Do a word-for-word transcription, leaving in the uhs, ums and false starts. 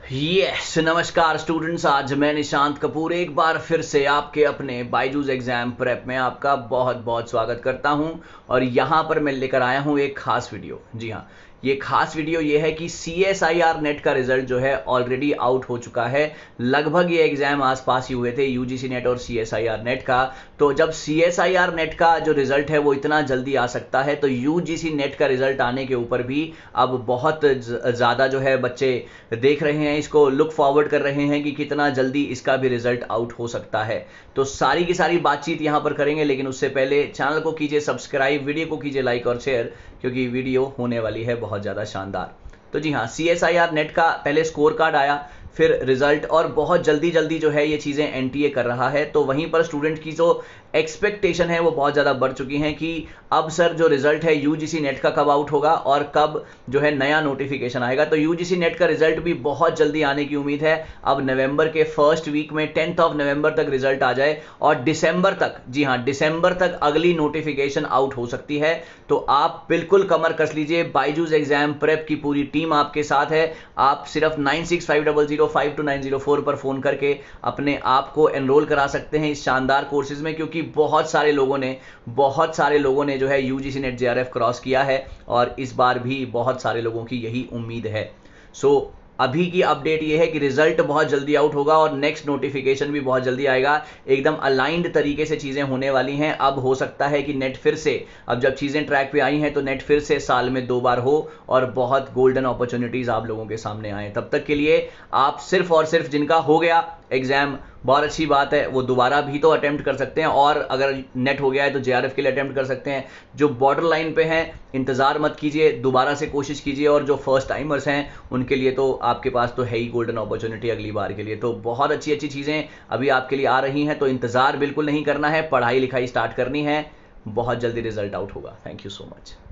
Yes नमस्कार students, आज मैं निशांत कपूर एक बार फिर से आपके अपने बायजूस एग्जाम प्रेप में आपका बहुत बहुत स्वागत करता हूं। और यहां पर मैं लेकर आया हूं एक खास वीडियो। जी हां, ये खास वीडियो ये है कि C S I R net का रिजल्ट जो है ऑलरेडी आउट हो चुका है। लगभग ये एग्जाम आसपास ही हुए थे, यू जी सी नेट और C S I R net का। तो जब C S I R net का जो रिजल्ट है वो इतना जल्दी आ सकता है, तो यू जी सी नेट का रिजल्ट आने के ऊपर भी अब बहुत ज़्यादा जो है बच्चे देख रहे हैं, इसको लुक फॉरवर्ड कर रहे हैं कि कितना जल्दी इसका भी रिजल्ट आउट हो सकता है। तो सारी की सारी बातचीत यहां पर करेंगे, लेकिन उससे पहले चैनल को कीजिए सब्सक्राइब, वीडियो को कीजिए लाइक और शेयर, क्योंकि वीडियो होने वाली है बहुत ज़्यादा शानदार। तो जी हाँ, C S I R net का पहले स्कोर कार्ड आया, फिर रिजल्ट, और बहुत जल्दी जल्दी जो है ये चीज़ें एन टी ए कर रहा है। तो वहीं पर स्टूडेंट की जो एक्सपेक्टेशन है वो बहुत ज़्यादा बढ़ चुकी हैं कि अब सर जो रिजल्ट है यू जी सी नेट का कब आउट होगा और कब जो है नया नोटिफिकेशन आएगा। तो यू जी सी नेट का रिजल्ट भी बहुत जल्दी आने की उम्मीद है। अब नवंबर के फर्स्ट वीक में टेंथ ऑफ नवंबर तक रिजल्ट आ जाए और दिसंबर तक, जी हाँ दिसंबर तक अगली नोटिफिकेशन आउट हो सकती है। तो आप बिल्कुल कमर कस लीजिए, बायजूस एग्जाम प्रेप की पूरी टीम आपके साथ है। आप सिर्फ nine six five double zero five two nine zero four पर फोन करके अपने आप को एनरोल करा सकते हैं इस शानदार कोर्सेज में, क्योंकि बहुत सारे लोगों ने बहुत सारे लोगों ने जो है U G C net J R F cross किया है और इस बार भी बहुत सारे लोगों की यही उम्मीद है। सो अभी की अपडेट ये है कि रिजल्ट बहुत जल्दी आउट होगा और नेक्स्ट नोटिफिकेशन भी बहुत जल्दी आएगा। एकदम अलाइंड तरीके से चीज़ें होने वाली हैं। अब हो सकता है कि नेट फिर से, अब जब चीज़ें ट्रैक पे आई हैं तो नेट फिर से साल में दो बार हो और बहुत गोल्डन अपॉर्चुनिटीज़ आप लोगों के सामने आए। तब तक के लिए आप सिर्फ और सिर्फ जिनका हो गया एग्जाम, बहुत अच्छी बात है, वो दोबारा भी तो अटेम्प्ट कर सकते हैं, और अगर नेट हो गया है तो जे आर एफ के लिए अटेम्प्ट कर सकते हैं। जो बॉर्डर लाइन पे हैं इंतज़ार मत कीजिए, दोबारा से कोशिश कीजिए, और जो फर्स्ट टाइमर्स हैं उनके लिए तो आपके पास तो है ही गोल्डन अपॉर्चुनिटी अगली बार के लिए। तो बहुत अच्छी अच्छी चीज़ें अभी आपके लिए आ रही हैं, तो इंतज़ार बिल्कुल नहीं करना है, पढ़ाई लिखाई स्टार्ट करनी है। बहुत जल्दी रिजल्ट आउट होगा। Thank you so much.